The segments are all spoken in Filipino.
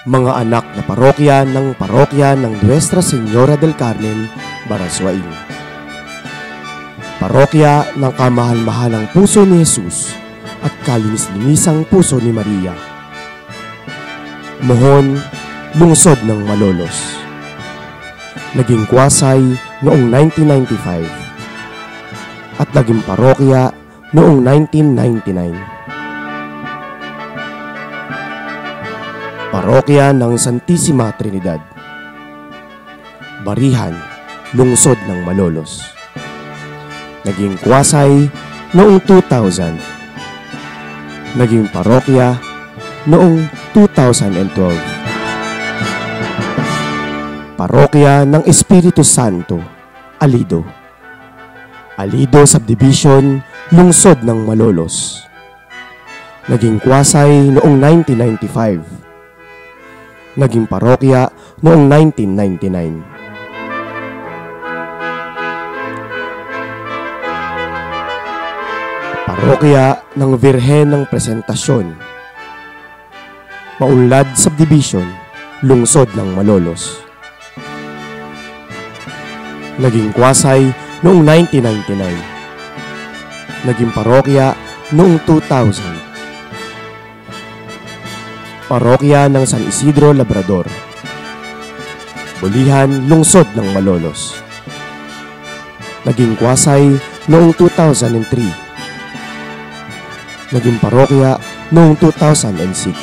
mga anak na parokya ng Parokya ng Nuestra Señora del Carmen, Barasoain. Parokya ng kamahal-mahalang puso ni Jesus at kalinis-linisang puso ni Maria. Mohon, lungsod ng Malolos. Naging kwasay noong 1995 at naging parokya noong 1999. Parokya ng Santissima Trinidad. Barihan, lungsod ng Malolos. Naging kwasay noong 2000. Naging parokya noong 2012. Parokya ng Espiritu Santo, Alido. Alido Subdivision, lungsod ng Malolos. Naging kwasay noong 1995. Naging parokya noong 1999. Parokya ng Birhen ng Presentasyon, Maunlad Subdivision, lungsod ng Malolos. Naging kwasay noong 1999. Naging parokya noong 2000. Parokya ng San Isidro, Labrador. Bulihan, lungsod ng Malolos. Naging kwasay noong 2003. Naging parokya noong 2006.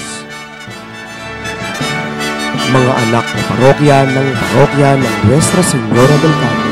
Mga anak na parokya ng Nuestra Señora del Carmen,